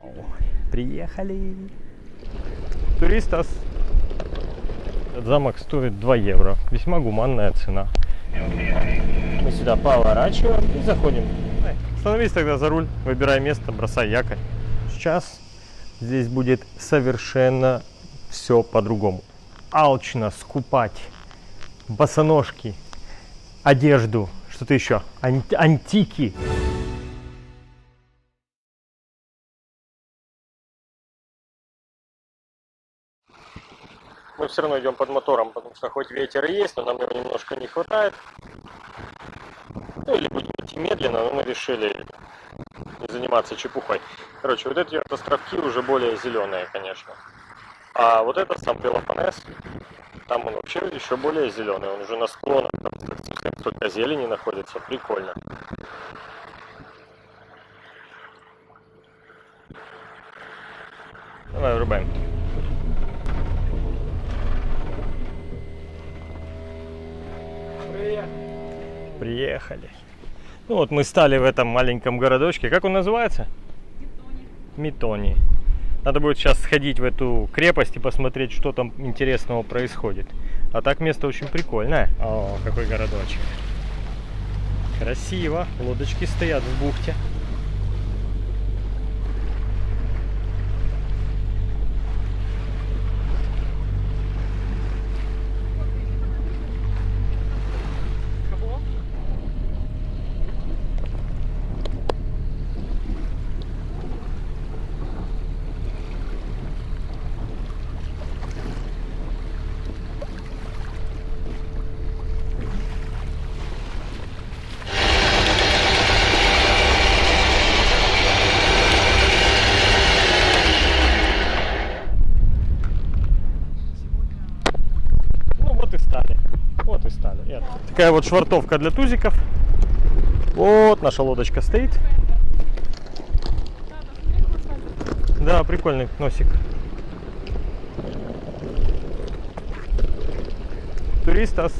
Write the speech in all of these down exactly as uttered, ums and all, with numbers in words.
Приехали. Туристас. Этот замок стоит два евро. Весьма гуманная цена. Мы сюда поворачиваем и заходим. Становись тогда за руль, выбирай место, бросай якорь. Сейчас здесь будет совершенно все по-другому. Алчно скупать босоножки, одежду, что-то еще, Ан- антики. Мы все равно идем под мотором, потому что хоть ветер и есть, но нам его немножко не хватает. Ну или будем идти медленно, но мы решили не заниматься чепухой. Короче, вот эти вот островки уже более зеленые, конечно. А вот это сам Пелопоннес, там он вообще еще более зеленый, он уже на склонах, там совсем только зелени находится, прикольно. Давай врубаем. Приехали. Ну вот мы стали в этом маленьком городочке. Как он называется? Митони. Надо будет сейчас сходить в эту крепость и посмотреть, что там интересного происходит. А так место очень прикольное. О, какой городочек. Красиво. Лодочки стоят в бухте. Вот и стали. Такая вот швартовка для тузиков. Вот наша лодочка стоит. Да, прикольный носик. Туристас.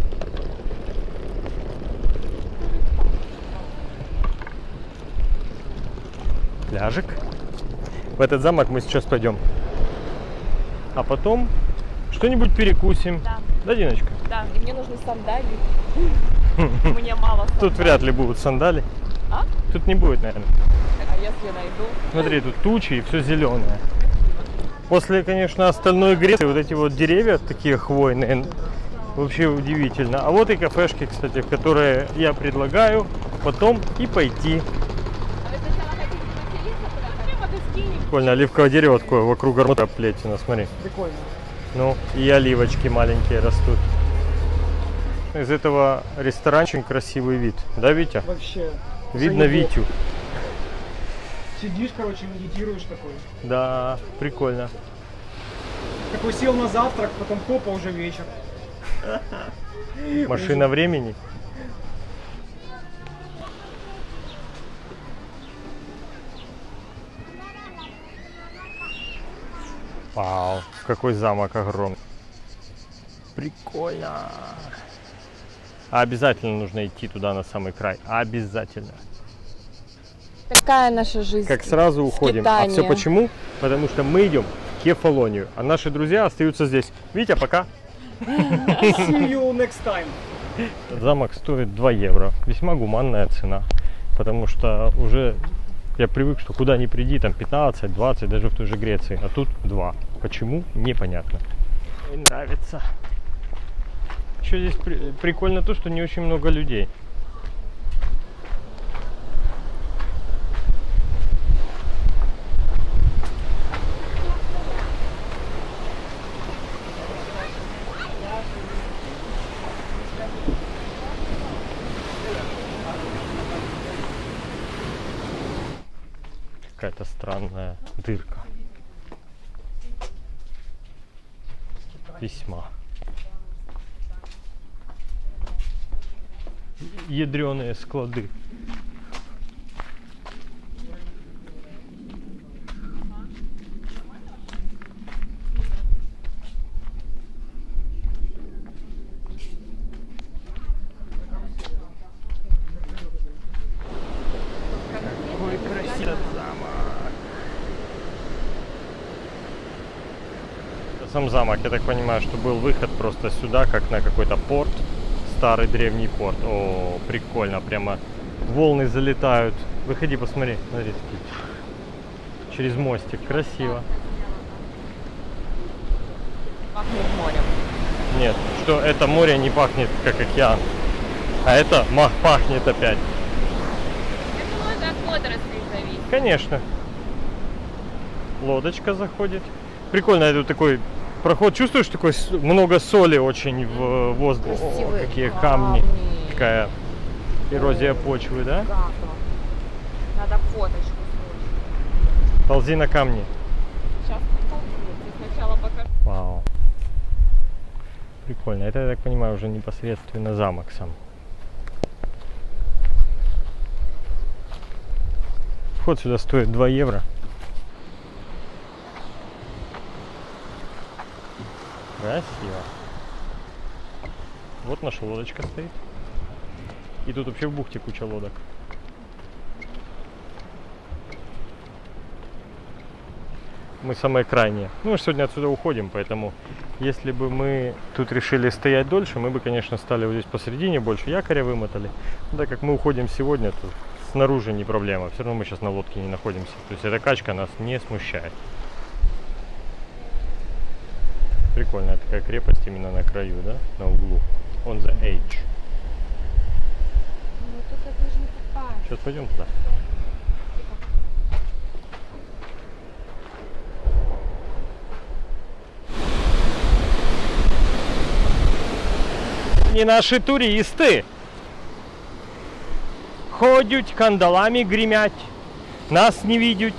Пляжик. В этот замок мы сейчас пойдем. А потом что-нибудь перекусим. Да. Да, Диночка? Да, и мне нужны сандали. Мне мало сандалий. Тут вряд ли будут сандали. А? Тут не будет, наверное. А если найду? Смотри, тут тучи и все зеленое. После, конечно, остальной Греции вот эти вот деревья такие хвойные. Вообще удивительно. А вот и кафешки, кстати, в которые я предлагаю потом и пойти. Прикольно, оливковое дерево такое вокруг города оплетено, смотри. Прикольно. Ну, и оливочки маленькие растут. Из этого ресторанчика красивый вид. Да, Витя? Вообще. Видно заебал. Витю. Сидишь, короче, медитируешь такой. Да, прикольно. Такой сел на завтрак, потом хопа, уже вечер. Машина времени. Вау, какой замок огромный. Прикольно. А обязательно нужно идти туда на самый край. Обязательно. Такая наша жизнь. Как сразу уходим. А Скитание. все почему? Потому что мы идем в Кефалонию, а наши друзья остаются здесь. Витя, пока. See you next time. Замок стоит два евро. Весьма гуманная цена. Потому что уже я привык, что куда ни приди, там пятнадцать, двадцать, даже в той же Греции. А тут два. Почему? Непонятно. Мне нравится. Еще здесь при- прикольно то, что не очень много людей. Какая-то странная дырка. Весьма. Ядреные склады. Какой красивый замок. Сам замок, я так понимаю, что был выход просто сюда, как на какой-то порт. Старый древний порт. О, прикольно, прямо волны залетают. Выходи, посмотри, смотри, через мостик, красиво. Пахнет морем. Нет, что это море не пахнет как океан, а это мах пахнет опять. Я думаю, это от водорослей зависит. Конечно. Лодочка заходит. Прикольно, это такой проход. Чувствуешь, такой много соли очень в воздухе. О, какие камни. камни. Такая эрозия почвы, да? Да. Надо фоточку срочно. Ползи на камни. Сейчас ползи. Сначала покажу. Вау. Прикольно. Это, я так понимаю, уже непосредственно замок сам. Вход сюда стоит два евро. Красиво. Вот наша лодочка стоит. И тут вообще в бухте куча лодок. Мы самые крайние. Ну, мы сегодня отсюда уходим, поэтому если бы мы тут решили стоять дольше, мы бы, конечно, стали вот здесь посередине, больше якоря вымотали. Но так как мы уходим сегодня, то снаружи не проблема. Все равно мы сейчас на лодке не находимся. То есть эта качка нас не смущает. Прикольная такая крепость именно на краю, да? На углу. On the edge. Ну, тут это же не попасть. Сейчас пойдем туда. Не наши туристы. Ходять, кандалами гремять. Нас не видят.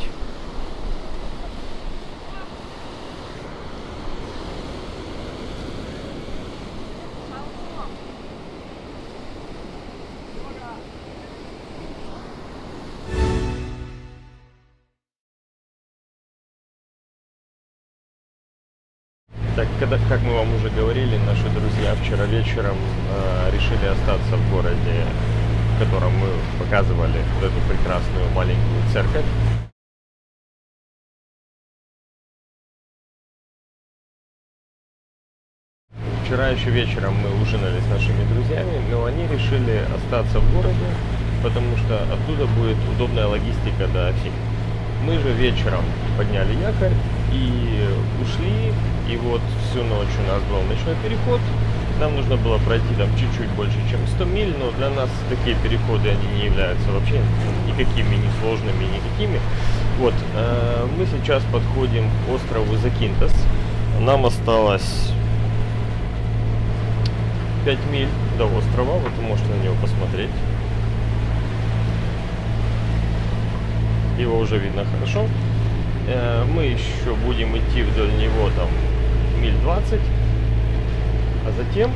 Так, когда, как мы вам уже говорили, наши друзья вчера вечером э, решили остаться в городе, в котором мы показывали вот эту прекрасную маленькую церковь. Вчера еще вечером мы ужинали с нашими друзьями, но они решили остаться в городе, потому что оттуда будет удобная логистика до Афин. Мы же вечером подняли якорь и ушли, и вот всю ночь у нас был ночной переход. Нам нужно было пройти там чуть-чуть больше, чем сто миль, но для нас такие переходы, они не являются вообще никакими, не сложными, никакими. Вот, э, мы сейчас подходим к острову Закинтос. Нам осталось пять миль до острова, вот вы можете на него посмотреть. Его уже видно хорошо. Мы еще будем идти вдоль него там миль двадцать. А затем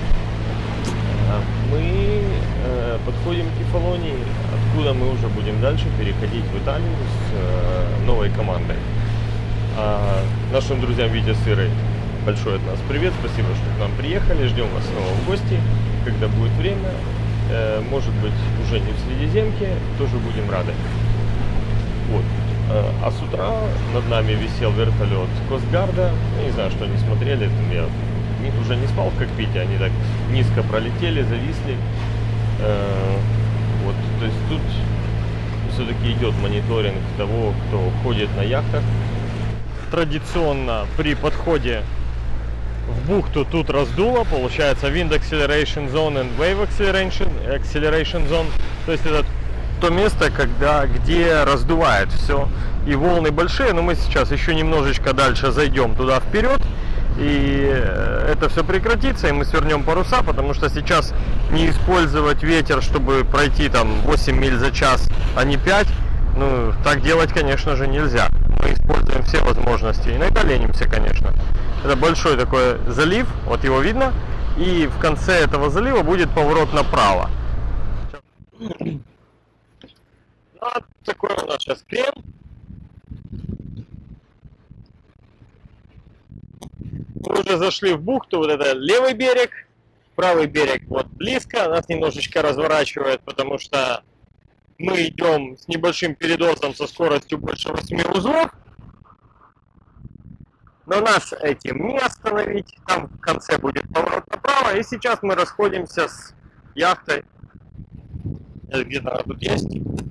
мы подходим к Кефалонии, откуда мы уже будем дальше переходить в Италию с новой командой. А нашим друзьям Витя с Ирой большой от нас привет. Спасибо, что к нам приехали. Ждем вас снова в гости, когда будет время. Может быть, уже не в Средиземке, тоже будем рады. Вот. А с утра над нами висел вертолет Костгарда. Я не знаю, что они смотрели. Я уже не спал в кокпите, они так низко пролетели, зависли. Вот. То есть тут все-таки идет мониторинг того, кто ходит на яхтах. Традиционно при подходе в бухту тут раздуло. Получается Wind Acceleration Zone and Wave Acceleration, acceleration Zone. То есть это то место, когда, где раздувает все, и волны большие, но мы сейчас еще немножечко дальше зайдем туда вперед, и это все прекратится, и мы свернем паруса, потому что сейчас не использовать ветер, чтобы пройти там восемь миль за час, а не пять, ну, так делать, конечно же, нельзя. Мы используем все возможности, иногда ленимся, конечно. Это большой такой залив, вот его видно, и в конце этого залива будет поворот направо. Вот такой у нас сейчас крем. Мы уже зашли в бухту, вот это левый берег, правый берег вот близко, нас немножечко разворачивает, потому что мы идем с небольшим передозом со скоростью больше восьми узлов. Но нас этим не остановить. Там в конце будет поворот направо. И сейчас мы расходимся с яхтой. Где-то она тут есть.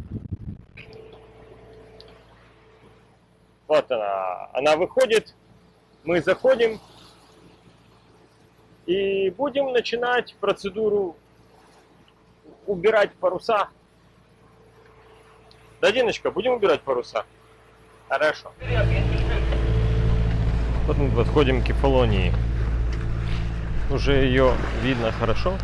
Вот она. Она выходит. Мы заходим. И будем начинать процедуру убирать паруса. Да, Диночка, будем убирать паруса? Хорошо. Вот мы подходим к Кефалонии. Уже ее видно хорошо.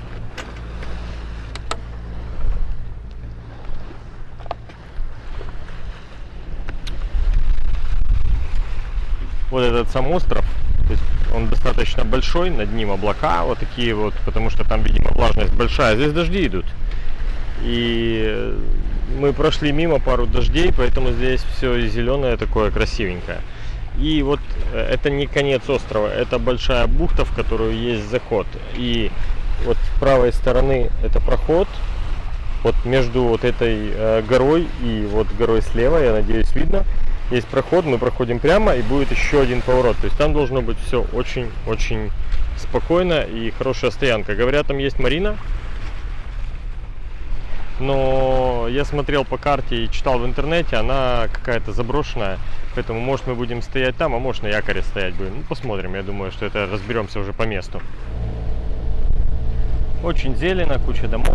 Вот этот сам остров, то есть он достаточно большой, над ним облака вот такие вот, потому что там, видимо, влажность большая. Здесь дожди идут. И мы прошли мимо пару дождей, поэтому здесь все зеленое такое красивенькое. И вот это не конец острова, это большая бухта, в которую есть заход. И вот с правой стороны это проход, вот между вот этой э, горой и вот горой слева, я надеюсь, видно, есть проход, мы проходим прямо и будет еще один поворот. То есть там должно быть все очень-очень спокойно и хорошая стоянка. Говорят, там есть марина. Но я смотрел по карте и читал в интернете, она какая-то заброшенная, поэтому может мы будем стоять там, а может на якоре стоять будем. Ну, посмотрим, я думаю, что это разберемся уже по месту. Очень зелено, куча домов.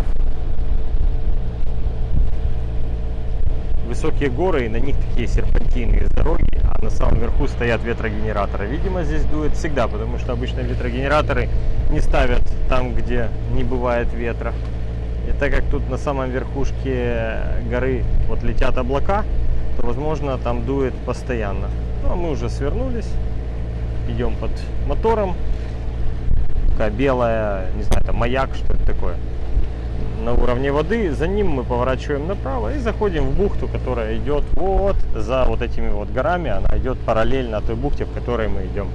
Высокие горы, и на них такие серпантины дороги, а на самом верху стоят ветрогенераторы. Видимо, здесь дует всегда, потому что обычно ветрогенераторы не ставят там, где не бывает ветра. И так как тут на самом верхушке горы вот летят облака, то, возможно, там дует постоянно. Ну, а мы уже свернулись, идем под мотором. Такая белая, не знаю, там маяк, что это такое, на уровне воды. За ним мы поворачиваем направо и заходим в бухту, которая идет вот за вот этими вот горами. Она идет параллельно той бухте, в которой мы идем.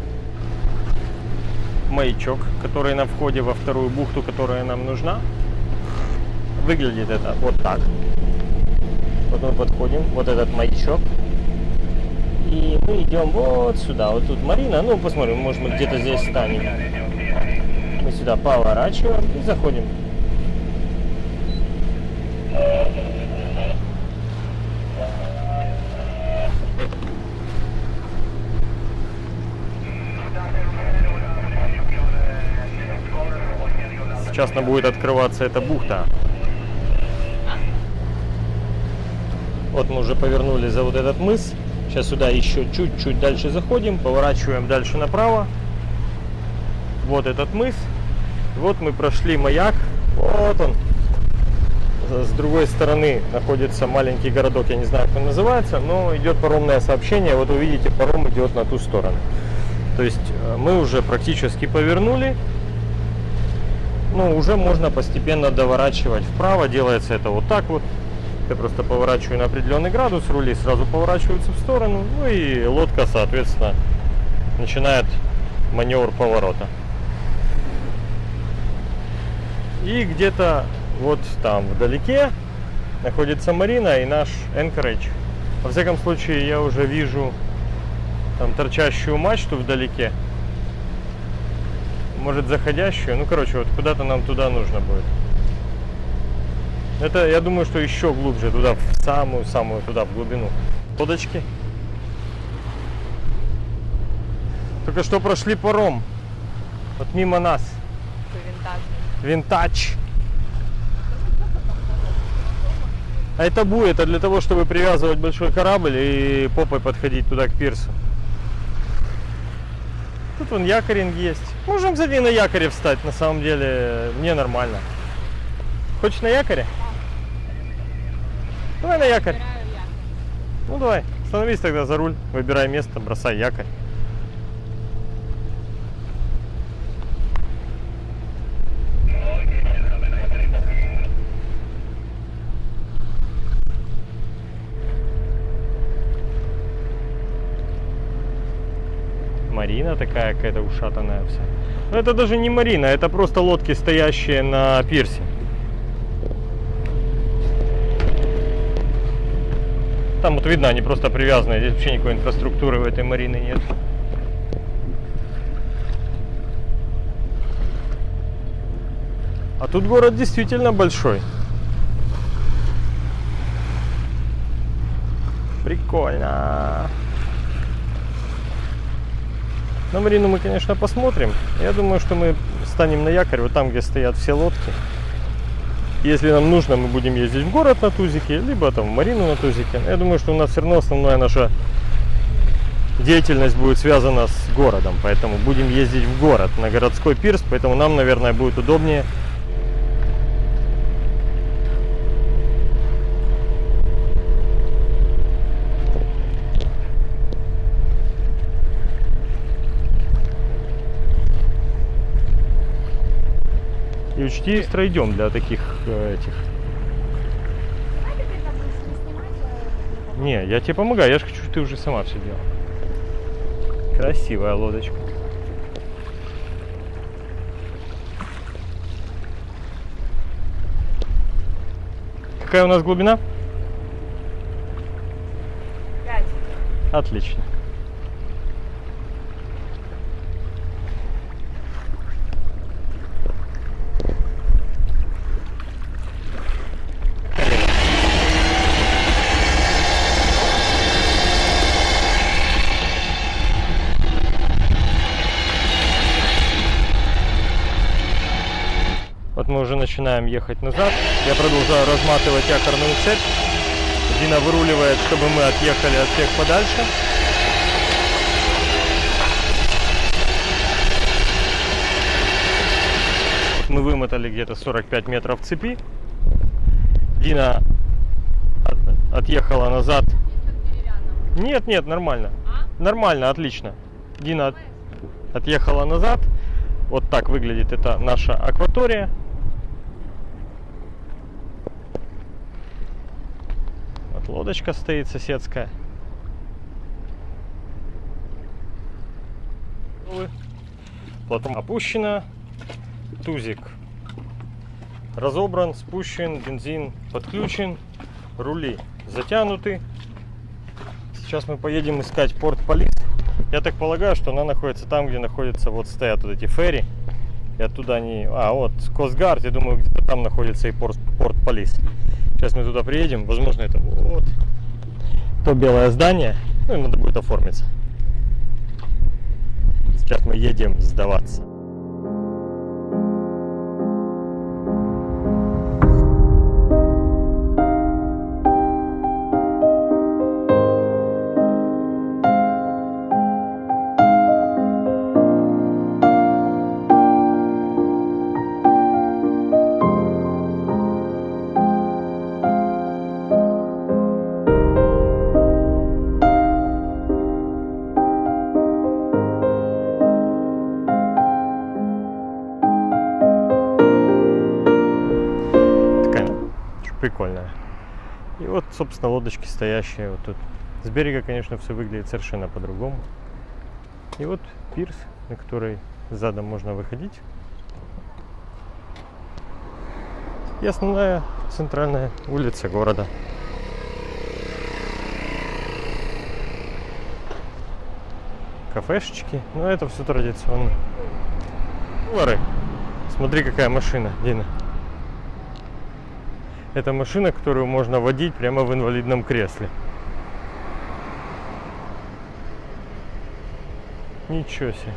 Маячок, который на входе во вторую бухту, которая нам нужна. Выглядит это вот так. Вот мы подходим, вот этот маячок. И мы идем вот сюда. Вот тут марина. Ну, посмотрим, может мы где-то здесь станем. Мы сюда поворачиваем и заходим. Сейчас нам будет открываться эта бухта. Вот мы уже повернули за вот этот мыс. Сейчас сюда еще чуть-чуть дальше заходим. Поворачиваем дальше направо. Вот этот мыс. Вот мы прошли маяк. Вот он. С другой стороны находится маленький городок. Я не знаю, как он называется. Но идет паромное сообщение. Вот увидите, паром идет на ту сторону. То есть мы уже практически повернули. Ну, уже можно постепенно доворачивать вправо. Делается это вот так вот. Я просто поворачиваю на определенный градус, рули сразу поворачиваются в сторону, ну и лодка, соответственно, начинает маневр поворота. И где-то вот там вдалеке находится марина и наш Anchorage. Во всяком случае, я уже вижу там торчащую мачту вдалеке. Может, заходящую. Ну, короче, вот куда-то нам туда нужно будет. Это, я думаю, что еще глубже, туда, в самую-самую туда, в глубину. Лодочки. Только что прошли паром. Вот мимо нас. Винтаж. А это буй, это для того, чтобы привязывать большой корабль и попой подходить туда к пирсу. Тут вон якоринг есть. Можем за на якоре встать, на самом деле, мне нормально. Хочешь на якоре? Давай на якорь. Ну давай, становись тогда за руль, выбирай место, бросай якорь. Марина такая какая-то ушатанная вся. Но это даже не марина, это просто лодки, стоящие на пирсе. Там вот видно, они просто привязаны. Здесь вообще никакой инфраструктуры в этой марине нет. А тут город действительно большой. Прикольно. На марину мы, конечно, посмотрим. Я думаю, что мы станем на якорь, вот там, где стоят все лодки. Если нам нужно, мы будем ездить в город на тузике, либо там в марину на тузике. Я думаю, что у нас все равно основная наша деятельность будет связана с городом. Поэтому будем ездить в город, на городской пирс. Поэтому нам, наверное, будет удобнее. И учти, быстро идем для таких э, этих. Не, я тебе помогаю, я же хочу, чтобы ты уже сама все делала. Красивая лодочка. Какая у нас глубина? Пять. Отлично. Вот мы уже начинаем ехать назад. Я продолжаю разматывать якорную цепь. Дина выруливает, чтобы мы отъехали от всех подальше. Вот мы вымотали где-то сорок пять метров цепи. Дина от, отъехала назад. Нет, нет, нормально. Нормально, отлично. Дина от, отъехала назад. Вот так выглядит это наша акватория. Вот лодочка стоит соседская. Платформа опущена. Тузик разобран, спущен, бензин подключен, рули затянуты. Сейчас мы поедем искать порт полис. Я так полагаю, что она находится там, где находятся, вот стоят вот эти ферри. И оттуда они... А, вот, Костгард, я думаю, где-то там находится и порт, порт полис. Сейчас мы туда приедем. Возможно, это вот то белое здание. Ну, и надо будет оформиться. Сейчас мы едем сдаваться. Прикольная. И вот, собственно, лодочки стоящие вот тут. С берега, конечно, все выглядит совершенно по-другому. И вот пирс, на который задом можно выходить. И основная центральная улица города. Кафешечки. Ну, это все традиционно. Лары. Смотри, какая машина, Дина. Это машина, которую можно водить прямо в инвалидном кресле. Ничего себе.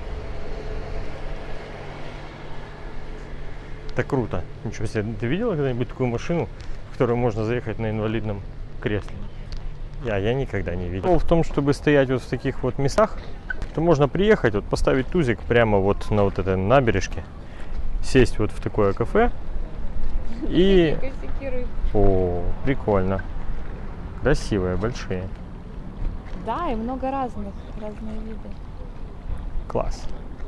Это круто. Ничего себе. Ты видела когда-нибудь такую машину, в которую можно заехать на инвалидном кресле? Я, я никогда не видел. В том, чтобы стоять вот в таких вот местах, то можно приехать, вот поставить тузик прямо вот на вот этой набережке, сесть вот в такое кафе. И... О, прикольно. Красивые, большие. Да, и много разных, разные виды. Класс.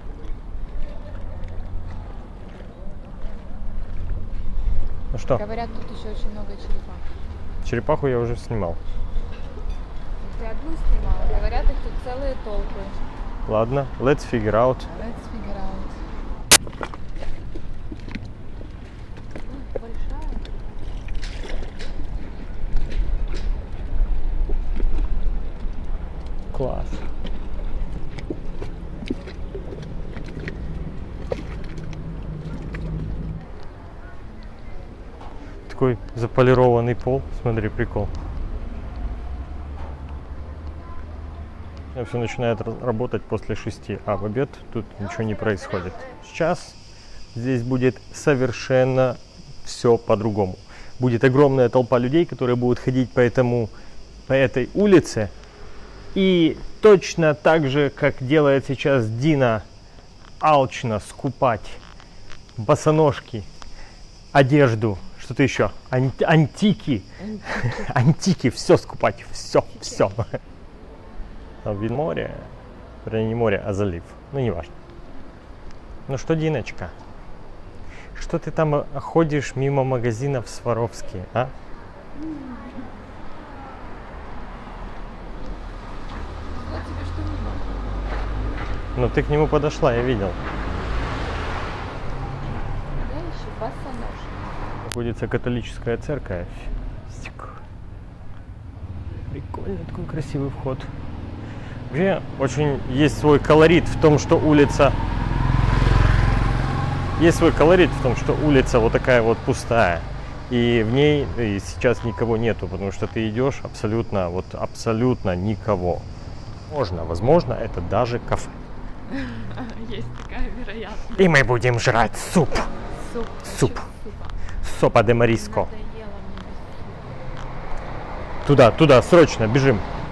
Ну что? Говорят, тут еще очень много черепах. Черепаху я уже снимал. Ты одну снимала. Говорят, их тут целые толпы. Ладно, let's figure out. Let's figure out. Класс. такой заполированный пол. Смотри, прикол. Все начинает работать после шести, а в обед тут ничего не происходит. Сейчас здесь будет совершенно все по-другому. Будет огромная толпа людей, которые будут ходить по, этому, по этой улице. И точно так же, как делает сейчас Дина, алчно скупать босоножки, одежду, что-то еще, Ан- антики, антики, антики, все скупать, все, все. Там вид море, вернее не море, а залив, ну не важно. Ну что, Диночка, что ты там ходишь мимо магазинов Сваровски, а? Ну ты к нему подошла, я видел. Да, еще босоножка. Находится католическая церковь. Прикольный такой красивый вход. Вообще очень есть свой колорит в том, что улица... Есть свой колорит в том, что улица вот такая вот пустая. И в ней и сейчас никого нету, потому что ты идешь абсолютно, вот абсолютно никого. Возможно, возможно, это даже кафе. Есть такая вероятность. И мы будем жрать суп. Суп. Суп. Сопа де Мариско. Надоело мне без супа. Туда, туда, срочно, бежим.